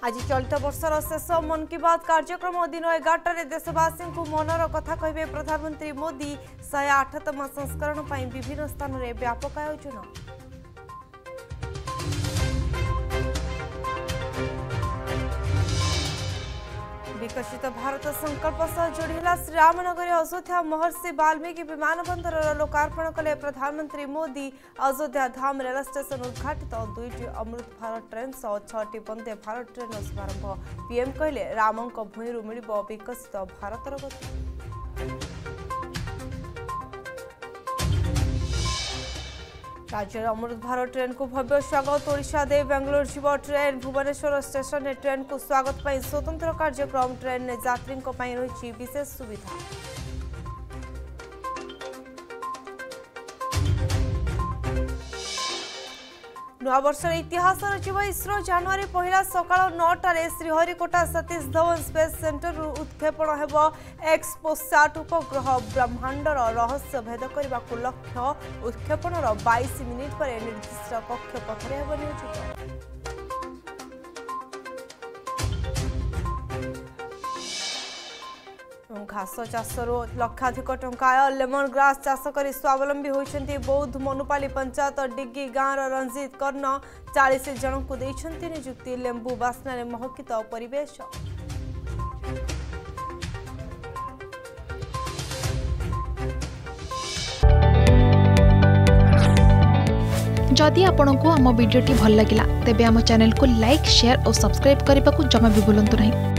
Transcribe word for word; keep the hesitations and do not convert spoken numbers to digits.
आज चलित वर्षर शेष मन की बात कार्यक्रम दिन एगारटे देशवासी को मनर कथा कहे प्रधानमंत्री मोदी शहे आठतम संस्करण पर विभिन्न स्थान में व्यापक आयोजन। विकसित भारत संकल्प सह जोड़ीला श्रीरामनगर अयोध्या महर्षि वाल्मीकि विमानबंदर लोकार्पण कले प्रधानमंत्री मोदी। अयोध्या धाम रेल स्टेशन उद्घाटित दुईटी अमृत भारत ट्रेन सह छटी वंदे भारत ट्रेन शुभारंभ। पीएम कहले रामंक भूईरु मिलिबो विकसित भारतर गति। राज्य अमृत भारत ट्रेन को भव्य स्वागत। ओडिशा दे बेंगलोर जीव ट्रेन भुवनेश्वर स्टेशन ने ट्रेन को स्वागत पर स्वतंत्र कार्यक्रम। ट्रेन ने यात्री रही विशेष सुविधा। नवा वर्ष इतिहास रचिव इसरो जनवरी पहला सकाळ नौटारे श्रीहरिकोटा सतीश धवन स्पेस सेंटर उत्क्षेपण हेब एक्सपोसैट उपग्रह। ब्रह्मांडर रहस्य भेद करने को लक्ष्य। उत्क्षेपणर बाईस मिनिट पर निर्दिष्ट कक्षपथरे हेब नियोजित। घास चाष लक्षाधिक टंका लेमन ग्रास चाष कर स्वावलंबी होती बौद्ध मनुपाली पंचायत डिग्गी गाँव रंजित कर्ण चालीस जन को देइछंती नियुक्ति। लेंबू बास्ना महकित परिवेश। जदि आपंक आम भिडी भल लगा तेब आम चैनल को लाइक शेयर और सब्सक्राइब करने को जमा भी भूलु नहीं।